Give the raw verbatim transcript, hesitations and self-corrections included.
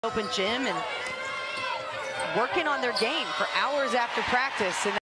open gym and working on their game for hours after practice. And